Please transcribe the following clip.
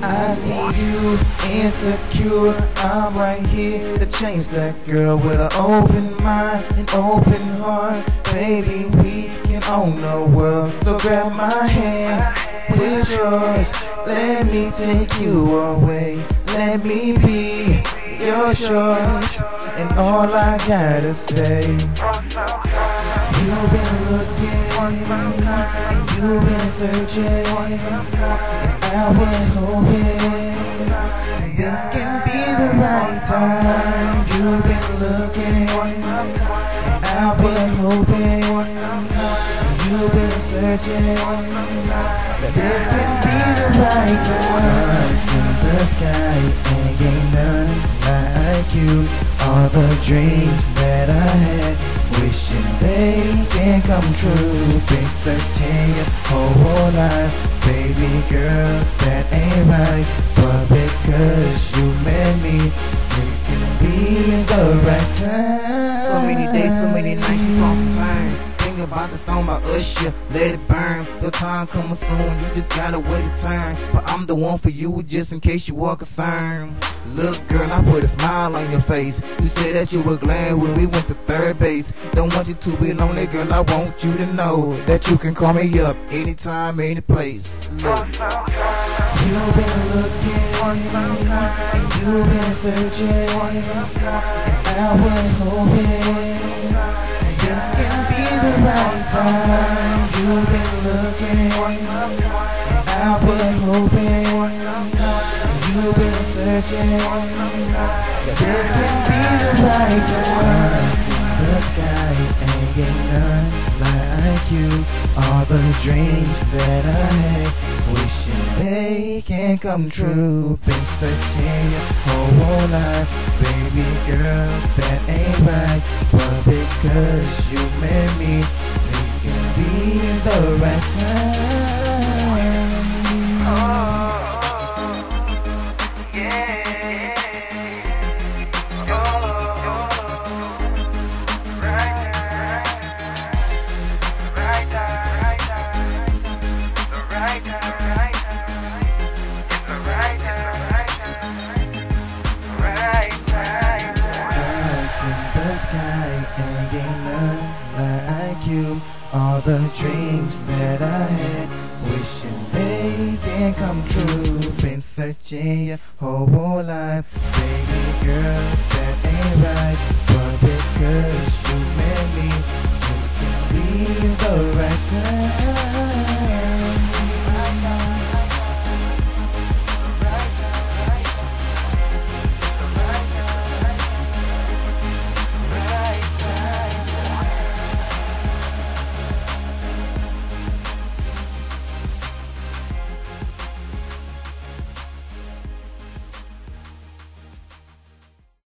I see you insecure, I'm right here to change that girl with an open mind and open heart. Baby, we can own the world, so grab my hand with yours. Let me take you away, let me be your choice. And all I gotta say, you've been looking and you've been searching, and I was hoping this can be the right time. You've been looking and I was hoping you've been searching, that this can be the right time. In the sky and ain't none like you. All the dreams that I had, wishing they can come true. Been searching your whole life, baby girl, that ain't right. But because you met me, this can be the right time. So many days, so many nights, you toss some time. Think about the song by Usher, let it burn. Your time coming soon, you just gotta wait a turn. But I'm the one for you, just in case you are concerned. Look girl, I put a smile on your face. You said that you were glad when we went to third base. Don't want you to be lonely girl, I want you to know that you can call me up anytime, any place. Look. You've been looking and you've been searching, and I was hoping this can be the right time. You've been looking and I was hoping you've been searching, that this can be the right time. In the sky ain't none like you. All the dreams that I had, wishing they can come true. Been searching your whole life, baby girl, that ain't right. But because you met me, this can be the right time. Ain't none like you. All the dreams that I had, wishing they can come true. Been searching your whole life, baby girl, that ain't right.